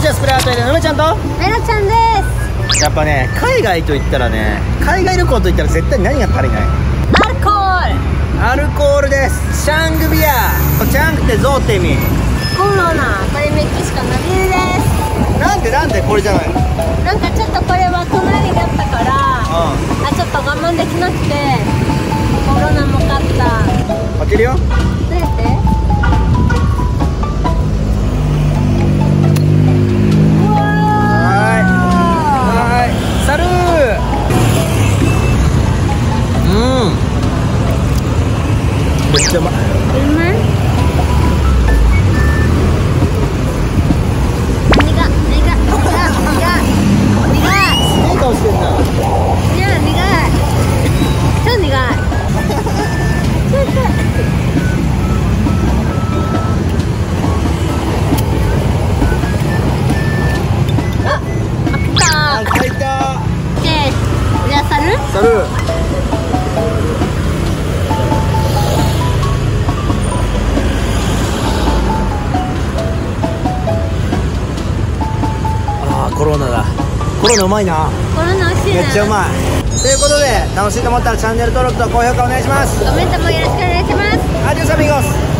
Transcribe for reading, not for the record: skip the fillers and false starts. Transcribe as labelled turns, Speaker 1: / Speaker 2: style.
Speaker 1: ちはスプレーアートで梅ちゃんと
Speaker 2: メロちゃんです。
Speaker 1: やっぱね、海外といったらね、海外旅行といったら絶対何が足りない？
Speaker 2: アルコール。
Speaker 1: アルコールです。シャングビア。チャングってゾウって意味。
Speaker 2: コロナ。これメキシコのビールです。
Speaker 1: なんでこれじゃないの？
Speaker 2: なんかちょっとこれは隣だったから、ちょっと我慢できなくてコロナも勝った。
Speaker 1: 開けるよ。
Speaker 2: どうやって？
Speaker 1: はい、サルー。めっちゃうまい。
Speaker 2: うまい？
Speaker 1: いい顔してんな。
Speaker 2: いや、苦い。超苦い。
Speaker 1: 開いた。
Speaker 2: じゃあサル？
Speaker 1: サルー。コロナだ。コロナうまいな。
Speaker 2: コロナ美味しいね。
Speaker 1: めっちゃうまい。ということで楽しいと思ったらチャンネル登録と高評価お願いします。
Speaker 2: コメントもよろしくお願いします。
Speaker 1: アディオスアミゴス。